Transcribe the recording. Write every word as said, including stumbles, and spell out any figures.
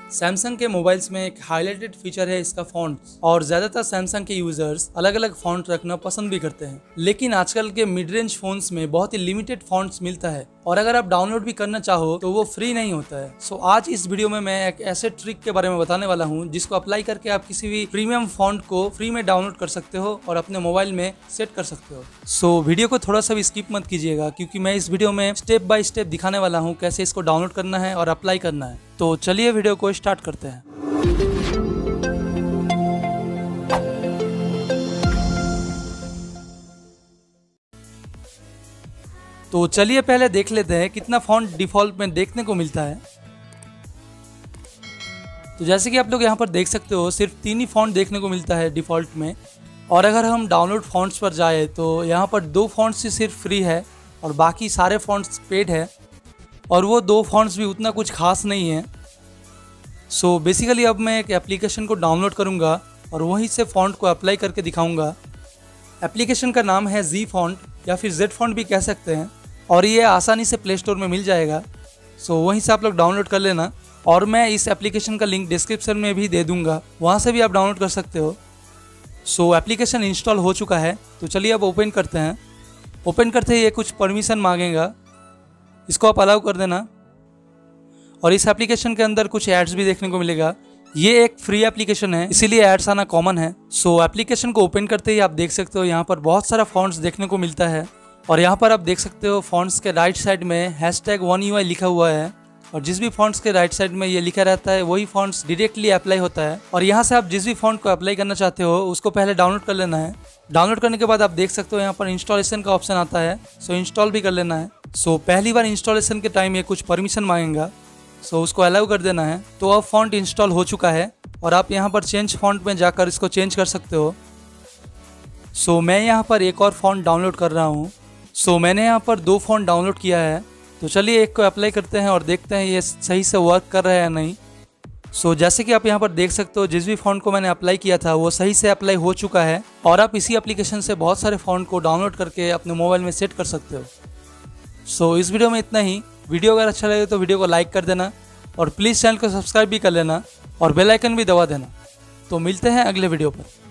Samsung के mobiles में एक हाईलाइटेड फीचर है इसका फॉन्ट, और ज्यादातर सैमसंग के यूजर्स अलग अलग फॉन्ट रखना पसंद भी करते हैं। लेकिन आजकल के मिड रेंज फोन्स में बहुत ही लिमिटेड फॉन्ट्स मिलता है, और अगर आप डाउनलोड भी करना चाहो तो वो फ्री नहीं होता है। सो आज इस वीडियो में मैं एक ऐसे ट्रिक के बारे में बताने वाला हूँ जिसको अप्लाई करके आप किसी भी प्रीमियम फॉन्ट को फ्री में डाउनलोड कर सकते हो और अपने मोबाइल में सेट कर सकते हो। सो वीडियो को थोड़ा सा भी स्किप मत कीजिएगा, क्योंकि मैं इस वीडियो में स्टेप बाय स्टेप दिखाने वाला हूँ कैसे इसको डाउनलोड करना है और अप्लाई करना है। तो चलिए वीडियो को स्टार्ट करते हैं। तो चलिए पहले देख लेते हैं कितना फॉन्ट डिफॉल्ट में देखने को मिलता है। तो जैसे कि आप लोग यहाँ पर देख सकते हो, सिर्फ तीन ही फॉन्ट देखने को मिलता है डिफॉल्ट में। और अगर हम डाउनलोड फॉन्ट्स पर जाए तो यहाँ पर दो फॉन्ट्स ही सिर्फ फ्री है और बाकी सारे फॉन्ट्स पेड है, और वो दो फॉन्ट्स भी उतना कुछ खास नहीं है। सो बेसिकली अब मैं एक एप्लीकेशन को डाउनलोड करूँगा और वहीं से फॉन्ट को अप्लाई करके दिखाऊँगा। एप्लीकेशन का नाम है जी फॉन्ट या फिर जेड फॉन्ट भी कह सकते हैं, और ये आसानी से प्ले स्टोर में मिल जाएगा। सो वहीं से आप लोग डाउनलोड कर लेना, और मैं इस एप्लीकेशन का लिंक डिस्क्रिप्शन में भी दे दूंगा, वहाँ से भी आप डाउनलोड कर सकते हो। सो एप्लीकेशन इंस्टॉल हो चुका है, तो चलिए अब ओपन करते हैं। ओपन करते ही ये कुछ परमिशन मांगेगा, इसको आप अलाउ कर देना। और इस एप्लीकेशन के अंदर कुछ एड्स भी देखने को मिलेगा। ये एक फ्री एप्लीकेशन है, इसीलिए एड्स आना कॉमन है। सो एप्लीकेशन को ओपन करते ही आप देख सकते हो यहाँ पर बहुत सारा फॉन्ट्स देखने को मिलता है, और यहाँ पर आप देख सकते हो फॉन्ट्स के राइट साइड में hashtag one U I लिखा हुआ है, और जिस भी फॉन्ट्स के राइट साइड में ये लिखा रहता है वही फॉन्ट्स डायरेक्टली अप्लाई होता है। और यहाँ से आप जिस भी फॉन्ट को अप्लाई करना चाहते हो उसको पहले डाउनलोड कर लेना है। डाउनलोड करने के बाद आप देख सकते हो यहाँ पर इंस्टॉलेशन का ऑप्शन आता है, सो इंस्टॉल भी कर लेना है। सो पहली बार इंस्टॉलेशन के टाइम ये कुछ परमिशन मांगेगा, सो उसको अलाउ कर देना है। तो अब फॉन्ट इंस्टॉल हो चुका है, और आप यहाँ पर चेंज फॉन्ट में जाकर इसको चेंज कर सकते हो। सो मैं यहाँ पर एक और फॉन्ट डाउनलोड कर रहा हूँ। सो मैंने यहाँ पर दो फॉन्ट डाउनलोड किया है, तो चलिए एक को अप्लाई करते हैं और देखते हैं ये सही से वर्क कर रहा है या नहीं। सो जैसे कि आप यहाँ पर देख सकते हो, जिस भी फॉन्ट को मैंने अप्लाई किया था वो सही से अप्लाई हो चुका है, और आप इसी एप्लीकेशन से बहुत सारे फॉन्ट को डाउनलोड करके अपने मोबाइल में सेट कर सकते हो। सो इस वीडियो में इतना ही। वीडियो अगर अच्छा लगे तो वीडियो को लाइक कर देना, और प्लीज़ चैनल को सब्सक्राइब भी कर लेना, और बेल आइकन भी दबा देना। तो मिलते हैं अगले वीडियो पर।